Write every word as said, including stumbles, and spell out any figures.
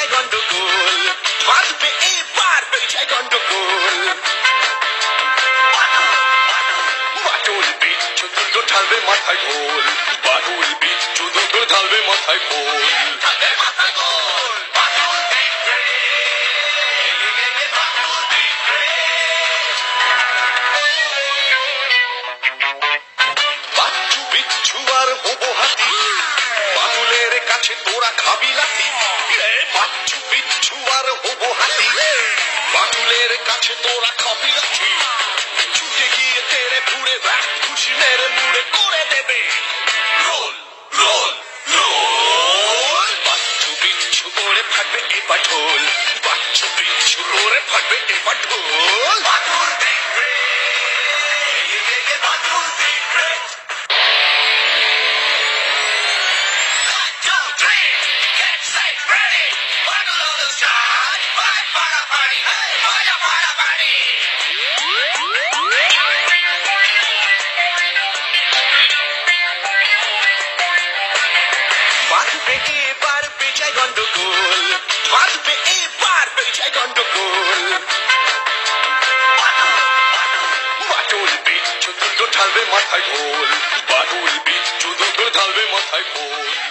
পেঁচায় গন্ডগোল বাঁধবে এবার পেঁচায় গন্ডগোল বাটুল বিচ্ছু দুটো ঢালবে মাথায় ঢোল বাটুল বিচ্ছু দুটো ঢালবে মাথায় ঢোল বাচ্চু বিচ্ছু আর হবো হাতি বাটুলের কাছে তোরা খাবি লাথি বাচ্চু বিচ্ছু আর হবো হাতি বাটুলের কাছে তোরা খাবি লাথি ছুটে গিয়ে তেরে ফুড়ে খুশি মেরে মুড়ে করে দেবে রোল রোল রোল বাচ্চু বিচ্ছু করে ফাটবে এবার ঢোল বাচ্চু বিচ্ছু করে ফাটবে এবার ঢোল বাটুল দেখবে বাটুল দেখবে বাঁধবে এবার পেঁচায় গন্ডগোল বাঁধবে এবার পেঁচায় গন্ডগোল বাটুল বিচ্ছু দুটো ঢালবে মাথায় ঢোল বাটুল বিচ্ছু দুটো ঢালবে মাথায় ঢোল